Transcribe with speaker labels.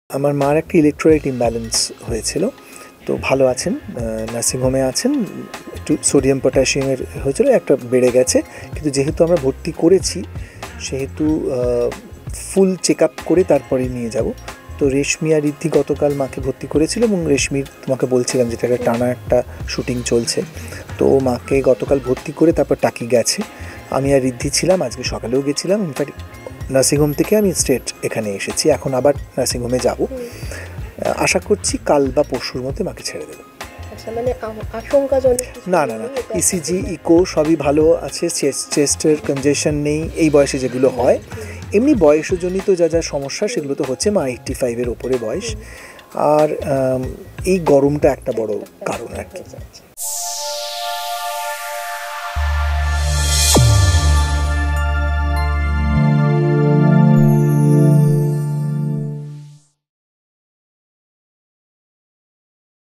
Speaker 1: আমার মার একটা ইলেকট্রোলাইট ইমব্যালেন্স হয়েছিল, তো ভালো আছেন, নার্সিংহোমে আছেন। একটু সোডিয়াম পটাশিয়ামের হয়েছিল, একটা বেড়ে গেছে, কিন্তু যেহেতু আমরা ভর্তি করেছি সেহেতু ফুল চেক আপ করে তারপরে নিয়ে যাব। তো রেশমি আর ঋদ্ধি গতকাল মাকে ভর্তি করেছিল, এবং রেশমির তোমাকে বলছিলাম যেটা একটা টানা একটা শুটিং চলছে, তো ও মাকে গতকাল ভর্তি করে তারপর টাকি গেছে। আমি আর ঋদ্ধি ছিলাম, আজকে সকালেও গেছিলাম। ইনফ্যাক্ট নার্সিংহোম থেকে আমি স্ট্রেট এখানে এসেছি, এখন আবার নার্সিংহোমে যাব। আশা করছি কাল বা পরশুর মধ্যে মাকে ছেড়ে দেবো।
Speaker 2: মানে আশঙ্কাজনক
Speaker 1: না না না, ইসিজি ইকো সবই ভালো আছে, চেস্টের কনজেশন নেই, এই বয়সে যেগুলো হয়। এমনি বয়সজনিত যা যা সমস্যা সেগুলো তো হচ্ছে, মা 85-এর ওপরে বয়স, আর এই গরমটা একটা বড় কারণ আর কি।